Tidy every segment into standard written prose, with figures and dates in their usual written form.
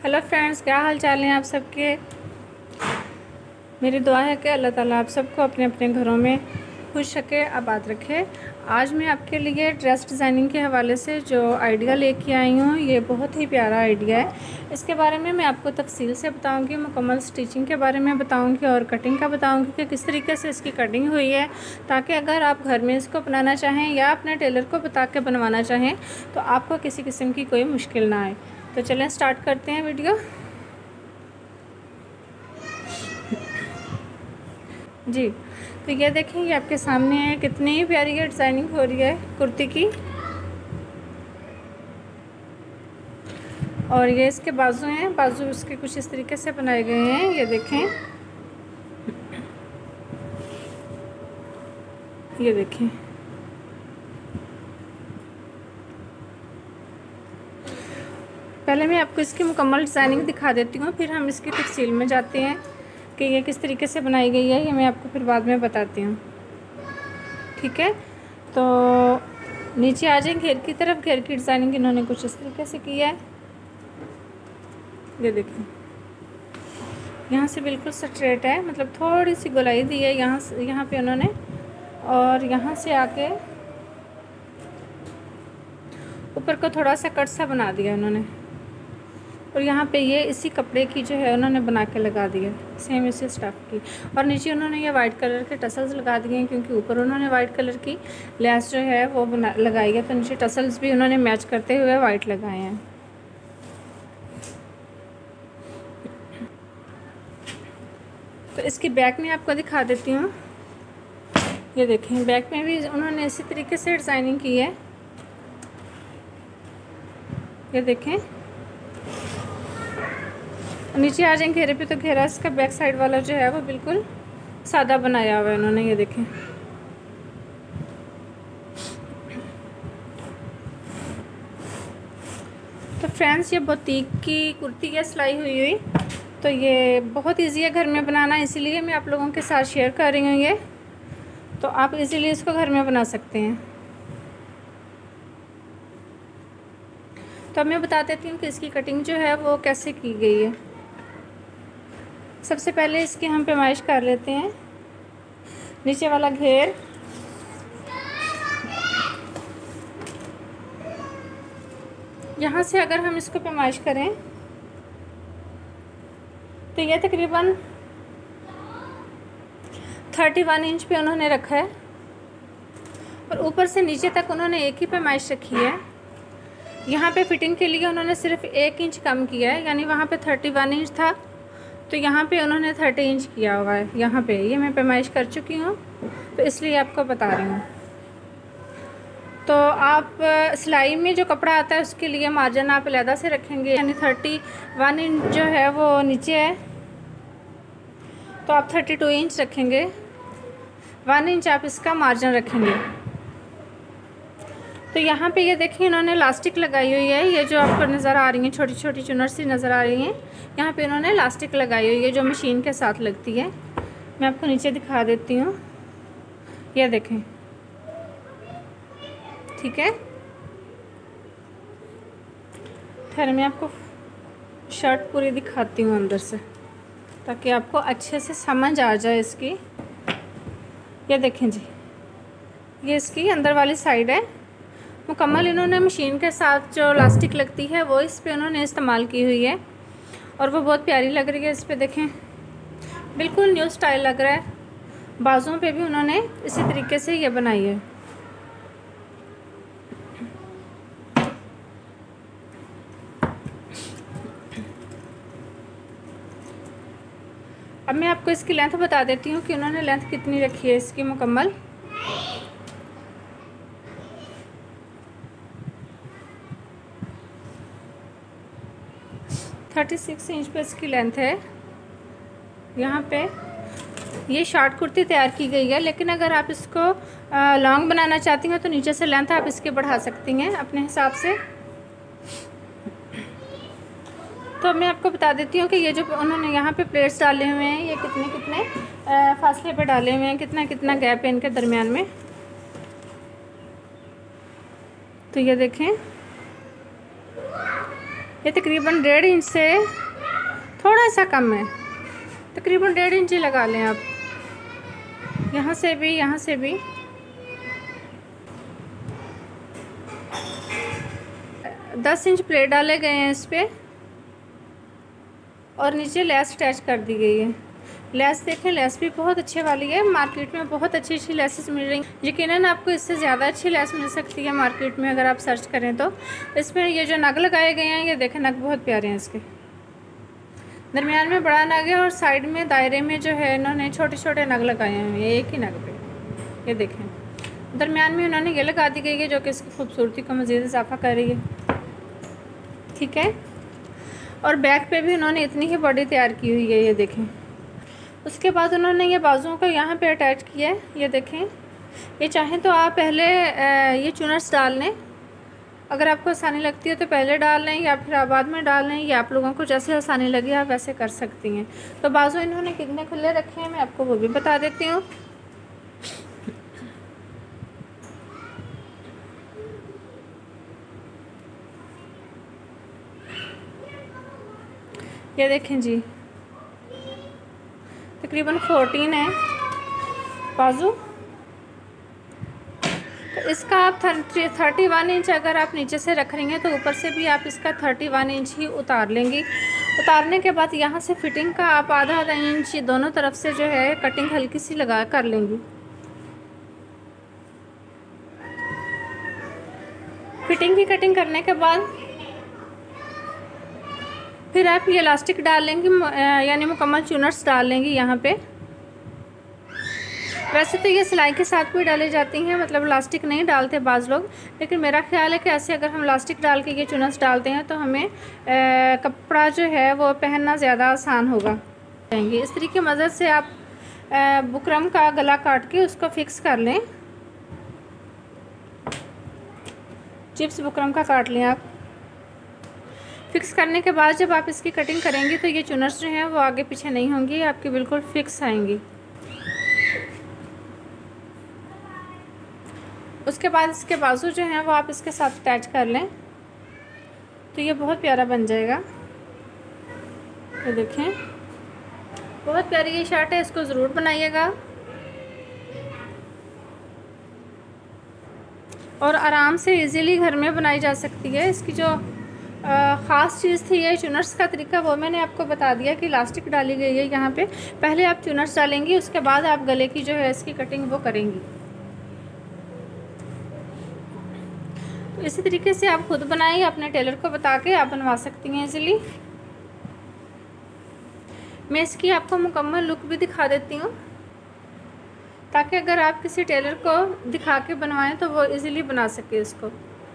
Hello friends, क्या हाल चाल हैं आप सबके। मेरी दुआ है कि अल्लाह ताला आप सबको अपने अपने घरों में खुश रखे, आबाद रखे। आज मैं आपके लिए ड्रेस डिज़ाइनिंग के हवाले से जो आइडिया लेके आई हूँ, ये बहुत ही प्यारा आइडिया है। इसके बारे में मैं आपको तफसील से बताऊँगी, मुकम्मल स्टिचिंग के बारे में बताऊँगी और कटिंग का बताऊँगी कि किस तरीके से इसकी कटिंग हुई है, ताकि अगर आप घर में इसको अपनाना चाहें या अपने टेलर को बता के बनवाना चाहें तो आपको किसी किस्म की कोई मुश्किल ना आए। तो चलें स्टार्ट करते हैं वीडियो जी। तो ये देखें, ये आपके सामने है, कितनी प्यारी है डिज़ाइनिंग हो रही है कुर्ती की। और ये इसके बाजू हैं, बाजू इसके कुछ इस तरीके से बनाए गए हैं, ये देखें, ये देखें। पहले मैं आपको इसकी मुकम्मल डिज़ाइनिंग दिखा देती हूँ, फिर हम इसकी तफसील में जाते हैं कि ये किस तरीके से बनाई गई है। ये मैं आपको फिर बाद में बताती हूँ, ठीक है। तो नीचे आ जाए घेर की तरफ। घेर की डिज़ाइनिंग इन्होंने कुछ इस तरीके से की है, ये देखें। यहाँ से बिल्कुल स्ट्रेट है, मतलब थोड़ी सी गोलाई दी है यहाँ पे उन्होंने, और यहाँ से आके ऊपर को थोड़ा सा कट सा बना दिया उन्होंने। और यहाँ पे ये इसी कपड़े की जो है उन्होंने बना के लगा दी है, सेम इसी स्टफ़ की। और नीचे उन्होंने ये वाइट कलर के टसल्स लगा दिए हैं, क्योंकि ऊपर उन्होंने वाइट कलर की लेस जो है वो लगाई है, तो नीचे टसल्स भी उन्होंने मैच करते हुए वाइट लगाए हैं। तो इसकी बैक में आपको दिखा देती हूँ, ये देखें। बैक में भी उन्होंने इसी तरीके से डिज़ाइनिंग की है, ये देखें। नीचे आ जाएंगे घेरे पे, तो घेरा इसका बैक साइड वाला जो है वो बिल्कुल सादा बनाया हुआ है उन्होंने, ये देखें। तो फ्रेंड्स, ये बुटीक की कुर्ती है सिलाई हुई, तो ये बहुत इजी है घर में बनाना, इसीलिए मैं आप लोगों के साथ शेयर कर रही हूँ ये। तो आप इजीली इसको घर में बना सकते हैं। तो अब मैं बता देती हूँ कि इसकी कटिंग जो है वो कैसे की गई है। सबसे पहले इसकी हम पैमाइश कर लेते हैं। नीचे वाला घेर, यहाँ से अगर हम इसको पैमाइश करें तो ये तकरीबन 31 इंच पे उन्होंने रखा है, और ऊपर से नीचे तक उन्होंने एक ही पैमाइश रखी है। यहाँ पे फिटिंग के लिए उन्होंने सिर्फ 1 इंच कम किया है, यानी वहाँ पे 31 इंच था तो यहाँ पे उन्होंने 30 इंच किया हुआ है। यहाँ पे ये मैं पैमाइश कर चुकी हूँ, तो इसलिए आपको बता रही हूँ। तो आप सिलाई में जो कपड़ा आता है उसके लिए मार्जिन आप अलहदा से रखेंगे, यानी 31 इंच जो है वो नीचे है, तो आप 32 इंच रखेंगे। 1 इंच आप इसका मार्जिन रखेंगे। तो यहाँ पे ये देखिए, इन्होंने इलास्टिक लगाई हुई है, ये जो आपको नज़र आ रही हैं छोटी छोटी चुनर सी नज़र आ रही हैं, यहाँ पे इन्होंने इलास्टिक लगाई हुई है जो मशीन के साथ लगती है। मैं आपको नीचे दिखा देती हूँ, ये देखें, ठीक है। खैर मैं आपको शर्ट पूरी दिखाती हूँ अंदर से, ताकि आपको अच्छे से समझ आ जाए इसकी। ये देखें जी, ये इसकी अंदर वाली साइड है। मुकम्मल इन्होंने मशीन के साथ जो इलास्टिक लगती है वो इस पे उन्होंने इस्तेमाल की हुई है, और वो बहुत प्यारी लग रही है। इस पे देखें, बिल्कुल न्यू स्टाइल लग रहा है। बाजुओं पे भी उन्होंने इसी तरीके से ये बनाई है। अब मैं आपको इसकी लेंथ बता देती हूँ कि उन्होंने लेंथ कितनी रखी है इसकी मुकम्मल। थर्टी 36 इंच पे इसकी लेंथ है। यहाँ पे ये शॉर्ट कुर्ती तैयार की गई है, लेकिन अगर आप इसको लॉन्ग बनाना चाहती हैं तो नीचे से लेंथ आप इसके बढ़ा सकती हैं अपने हिसाब से। तो मैं आपको बता देती हूँ कि ये जो उन्होंने यहाँ पे प्लेट्स डाले हुए हैं, ये कितने कितने फासले पे डाले हुए हैं, कितना कितना गैप है इनके दरमियान में। तो ये देखें, ये तकरीबन 1.5 इंच से थोड़ा सा कम है, तकरीबन 1.5 इंच ही लगा लें आप। यहाँ से भी, यहाँ से भी 10 इंच प्लेट डाले गए हैं इस पे, और नीचे लेस अटैच कर दी गई है। लेस देखें, लेस भी बहुत अच्छे वाली है। मार्केट में बहुत अच्छी अच्छी लेसेस मिल रही हैं। यकीनन आपको इससे ज़्यादा अच्छी लेस मिल सकती है मार्केट में अगर आप सर्च करें तो। इसमें ये जो नग लगाए गए हैं, ये देखें नग बहुत प्यारे हैं इसके। दरमियान में बड़ा नग है और साइड में दायरे में जो है इन्होंने छोटे छोटे नग लगाए हुए हैं एक ही नग पे। ये देखें दरमियान में उन्होंने ये लगा दी गई है जो कि इसकी खूबसूरती को मज़ीद इजाफा कर रही है। ठीक है, और बैक पे भी उन्होंने इतनी ही बॉडी तैयार की हुई है। ये देखें, उसके बाद उन्होंने ये बाजुओं को यहाँ पे अटैच किया है। ये देखें, ये चाहें तो आप पहले ये चुनर्स डाल लें, अगर आपको आसानी लगती है तो पहले डाल लें, या फिर आप बाद में डाल लें, या आप लोगों को जैसे आसानी लगे आप वैसे कर सकती हैं। तो बाजू इन्होंने कितने खुले रखे हैं मैं आपको वो भी बता देती हूँ। ये देखें जी, तकरीबन 14 है बाजू। तो इसका आप 31 इंच अगर आप नीचे से रख रही हैं तो ऊपर से भी आप इसका 31 इंच ही उतार लेंगी। उतारने के बाद यहाँ से फिटिंग का आप आधा इंच दोनों तरफ से जो है कटिंग हल्की सी लगा कर लेंगी। फिटिंग की कटिंग करने के बाद फिर आप ये इलास्टिक डाल लेंगी, यानी मुकम्मल चुनर्स डाल लेंगी यहाँ पे। वैसे तो ये सिलाई के साथ भी डाली जाती हैं, मतलब इलास्टिक नहीं डालते बाज़ लोग, लेकिन मेरा ख्याल है कि ऐसे अगर हम इलास्टिक डाल के ये चुनर्स डालते हैं तो हमें कपड़ा जो है वो पहनना ज़्यादा आसान होगा। इस तरीके की मदद से आप बुकरम का गला काट के उसको फिक्स कर लें। चिप्स बुकरम का काट लें आप। फिक्स करने के बाद जब आप इसकी कटिंग करेंगी तो ये चुनर्स जो हैं वो आगे पीछे नहीं होंगी, आपकी बिल्कुल फिक्स आएंगी। उसके बाद इसके बाजू जो हैं वो आप इसके साथ अटैच कर लें तो ये बहुत प्यारा बन जाएगा। ये देखें, बहुत प्यारी ये शर्ट है, इसको ज़रूर बनाइएगा। और आराम से इजीली घर में बनाई जा सकती है। इसकी जो ख़ास चीज़ थी ये चुनर्स का तरीका, वो मैंने आपको बता दिया कि इलास्टिक डाली गई है यहाँ पे। पहले आप चुनर्स डालेंगी, उसके बाद आप गले की जो है इसकी कटिंग वो करेंगी। तो इसी तरीके से आप खुद बनाएं, अपने टेलर को बता के आप बनवा सकती हैं इजीली। मैं इसकी आपको मुकम्मल लुक भी दिखा देती हूँ ताकि अगर आप किसी टेलर को दिखा के बनवाएं तो वो इजीली बना सके इसको।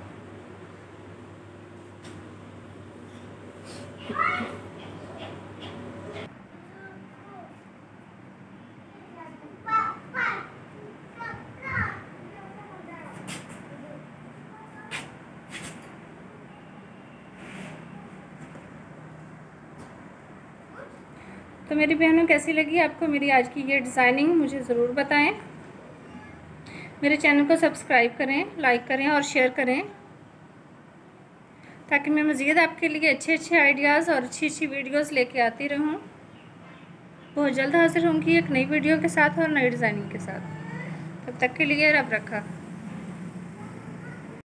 तो मेरी बहनों कैसी लगी आपको मेरी आज की ये डिज़ाइनिंग, मुझे ज़रूर बताएं। मेरे चैनल को सब्सक्राइब करें, लाइक करें और शेयर करें ताकि मैं मज़ीद आपके लिए अच्छे अच्छे आइडियाज़ और अच्छी अच्छी वीडियोज़ लेके आती रहूं। बहुत जल्द हाजिर होंगी एक नई वीडियो के साथ और नई डिज़ाइनिंग के साथ। तब तक के लिए रब रखा।